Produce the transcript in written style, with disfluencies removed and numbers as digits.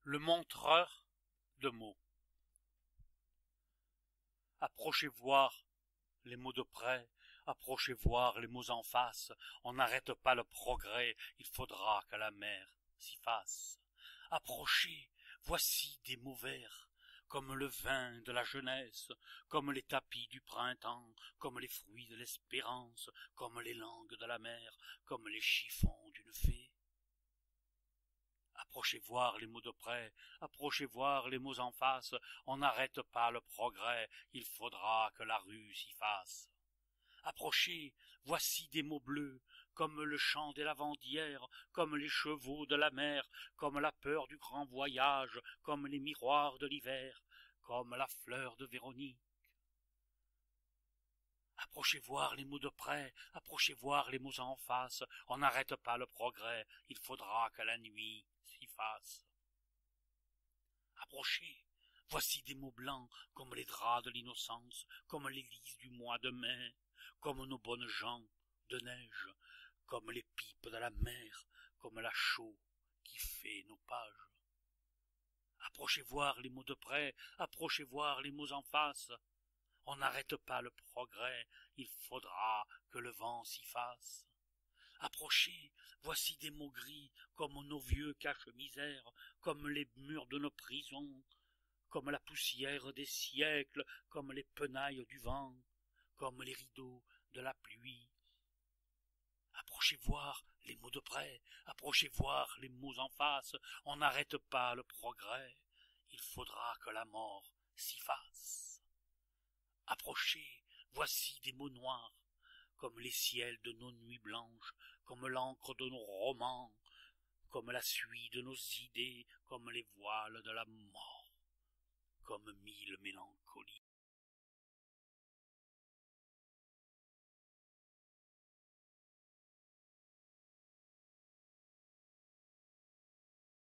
Le montreur de mots. Approchez voir les mots de près, approchez voir les mots en face, on n'arrête pas le progrès, il faudra que la mer s'y fasse. Approchez, voici des mots verts, comme le vin de la jeunesse, comme les tapis du printemps, comme les fruits de l'espérance, comme les langues de la mer, comme les chiffons d'une fée. Approchez voir les mots de près, approchez voir les mots en face, on n'arrête pas le progrès, il faudra que la rue s'y fasse. Approchez, voici des mots bleus, comme le chant des lavandières, comme les chevaux de la mer, comme la peur du grand voyage, comme les miroirs de l'hiver, comme la fleur de Véronique. Approchez voir les mots de près, approchez voir les mots en face, on n'arrête pas le progrès, il faudra que la nuit s'y fasse. Approchez, voici des mots blancs, comme les draps de l'innocence, comme les lys du mois de mai, comme nos bonnes gens de neige, comme les pipes de la mer, comme la chaux qui fait nos pages. Approchez voir les mots de près, approchez voir les mots en face, on n'arrête pas le progrès, il faudra que le vent s'y fasse. Approchez, voici des mots gris, comme nos vieux cache-misères, comme les murs de nos prisons, comme la poussière des siècles, comme les penailles du vent, comme les rideaux de la pluie. Approchez voir les mots de près, approchez voir les mots en face, on n'arrête pas le progrès, il faudra que la mort s'y fasse. Approchez, voici des mots noirs, comme les ciels de nos nuits blanches, comme l'encre de nos romans, comme la suie de nos idées, comme les voiles de la mort, comme mille mélancolies.